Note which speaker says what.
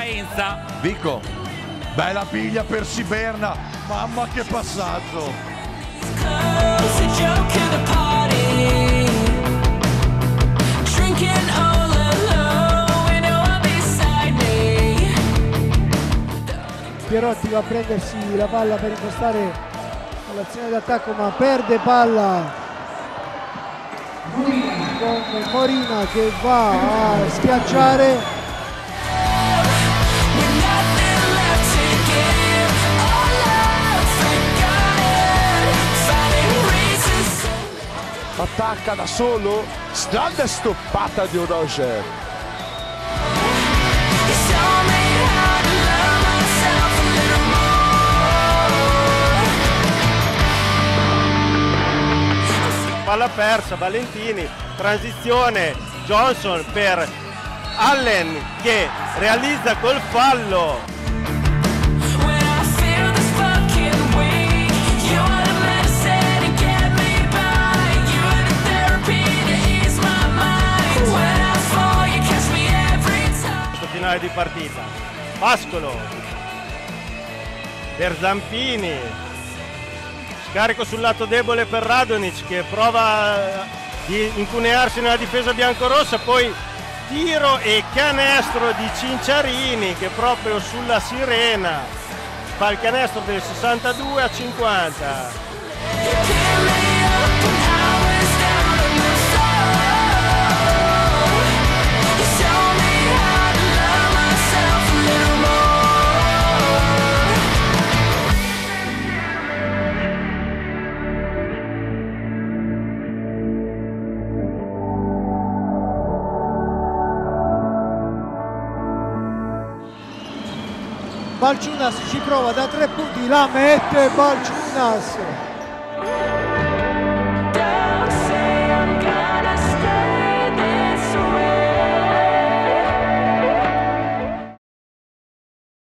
Speaker 1: Faenza.
Speaker 2: Vico, bella piglia per Siberna, mamma che passaggio.
Speaker 3: Pierotti va a prendersi la palla per impostare l'azione d'attacco, ma perde palla con Morina che va a schiacciare.
Speaker 4: Attacca da solo, grande stoppata di Roger.
Speaker 5: Palla persa, Valentini, transizione, Johnson per Allen che realizza col fallo. Finale di partita, Pascolo per Zampini, scarico sul lato debole per Radonic che prova di incunearsi nella difesa biancorossa, poi tiro e canestro di Cinciarini che proprio sulla sirena fa il canestro del 62-50.
Speaker 3: Balciunas ci prova da 3 punti, la mette Balciunas.